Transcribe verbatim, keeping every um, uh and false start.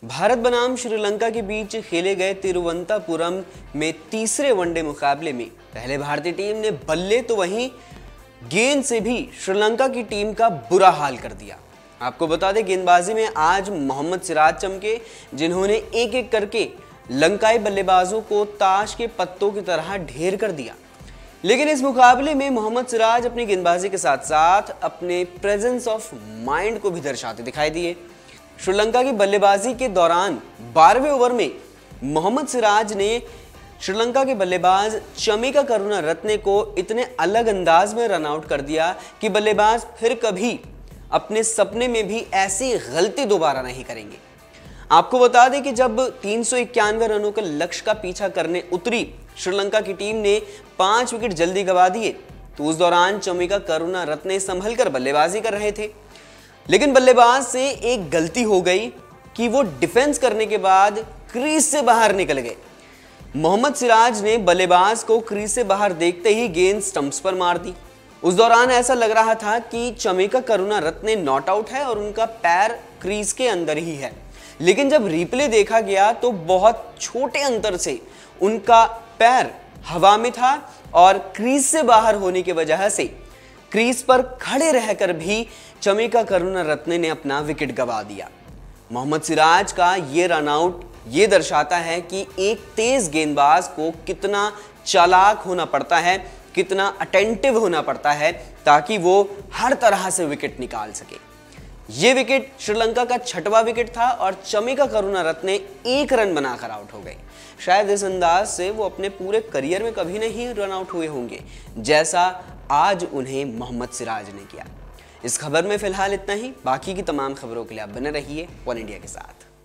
भारत बनाम श्रीलंका के बीच खेले गए तिरुवनंतपुरम में तीसरे वनडे मुकाबले में पहले भारतीय टीम ने बल्ले तो वहीं गेंद से भी श्रीलंका की टीम का बुरा हाल कर दिया। आपको बता दें, गेंदबाजी में आज मोहम्मद सिराज चमके, जिन्होंने एक एक करके लंकाई बल्लेबाजों को ताश के पत्तों की तरह ढेर कर दिया। लेकिन इस मुकाबले में मोहम्मद सिराज अपनी गेंदबाजी के साथ साथ अपने प्रेजेंस ऑफ माइंड को भी दर्शाते दिखाई दिए। श्रीलंका की बल्लेबाजी के दौरान बारहवें ओवर में मोहम्मद सिराज ने श्रीलंका के बल्लेबाज चमिका करुणारत्ने को इतने अलग अंदाज में रन आउट कर दिया कि बल्लेबाज फिर कभी अपने सपने में भी ऐसी गलती दोबारा नहीं करेंगे। आपको बता दें कि जब तीन सौ इक्यानवे रनों के लक्ष्य का पीछा करने उतरी श्रीलंका की टीम ने पांच विकेट जल्दी गंवा दिए, तो उस दौरान चमिका करुणारत्ने संभल कर बल्लेबाजी कर रहे थे। लेकिन बल्लेबाज से एक गलती हो गई कि वो डिफेंस करने के बाद क्रीज से बाहर निकल गए। मोहम्मद सिराज ने बल्लेबाज को क्रीज से बाहर देखते ही गेंद स्टंप्स पर मार दी। उस दौरान ऐसा लग रहा था कि चमिका करुणारत्ने नॉट आउट है और उनका पैर क्रीज के अंदर ही है। लेकिन जब रिप्ले देखा गया तो बहुत छोटे अंतर से उनका पैर हवा में था और क्रीज से बाहर होने की वजह से क्रीज पर खड़े रहकर भी चमिका करुणारत्ने ने अपना विकेट गंवा दिया। मोहम्मद सिराज का ये रन आउट ये दर्शाता है कि एक तेज गेंदबाज को कितना चालाक होना पड़ता है, कितना अटेंटिव होना पड़ता है ताकि वो हर तरह से विकेट निकाल सके। ये विकेट श्रीलंका का छठवां विकेट था और चमिका करुणारत्ने एक रन बनाकर आउट हो गए। शायद इस अंदाज से वो अपने पूरे करियर में कभी नहीं रन आउट हुए होंगे जैसा आज उन्हें मोहम्मद सिराज ने किया। इस खबर में फिलहाल इतना ही। बाकी की तमाम खबरों के लिए आप बने रहिए वन इंडिया के साथ।